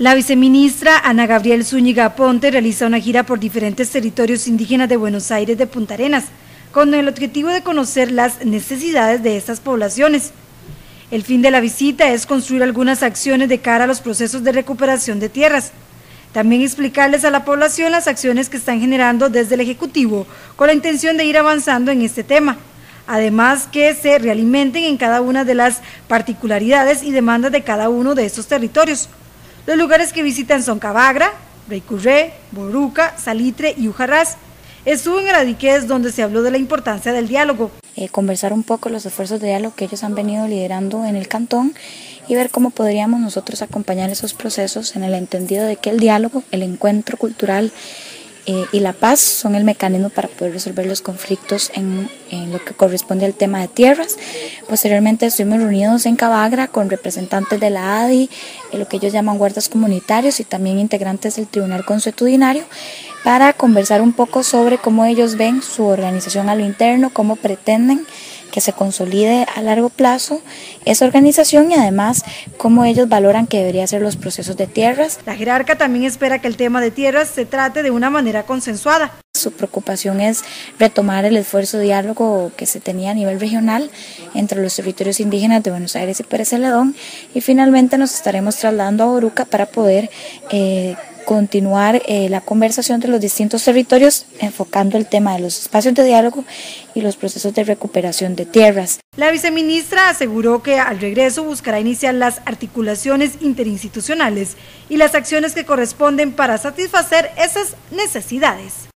La viceministra Ana Gabriel Zúñiga Ponte realiza una gira por diferentes territorios indígenas de Buenos Aires de Punta Arenas, con el objetivo de conocer las necesidades de estas poblaciones. El fin de la visita es construir algunas acciones de cara a los procesos de recuperación de tierras. También explicarles a la población las acciones que están generando desde el Ejecutivo, con la intención de ir avanzando en este tema. Además, que se realimenten en cada una de las particularidades y demandas de cada uno de estos territorios. Los lugares que visitan son Cabagra, Reycurré, Boruca, Salitre y Ujarrás. Estuvo en Aradiqués, donde se habló de la importancia del diálogo. Conversar un poco los esfuerzos de diálogo que ellos han venido liderando en el cantón y ver cómo podríamos nosotros acompañar esos procesos en el entendido de que el diálogo, el encuentro cultural y la paz son el mecanismo para poder resolver los conflictos en lo que corresponde al tema de tierras. Posteriormente estuvimos reunidos en Cabagra con representantes de la ADI, lo que ellos llaman guardas comunitarios y también integrantes del Tribunal Consuetudinario, para conversar un poco sobre cómo ellos ven su organización a lo interno, cómo pretenden que se consolide a largo plazo esa organización y además cómo ellos valoran que deberían ser los procesos de tierras. La jerarca también espera que el tema de tierras se trate de una manera consensuada. Su preocupación es retomar el esfuerzo de diálogo que se tenía a nivel regional entre los territorios indígenas de Buenos Aires y Pérez Celedón, y finalmente nos estaremos trasladando a Boruca para poder continuar la conversación de los distintos territorios, enfocando el tema de los espacios de diálogo y los procesos de recuperación de tierras. La viceministra aseguró que al regreso buscará iniciar las articulaciones interinstitucionales y las acciones que corresponden para satisfacer esas necesidades.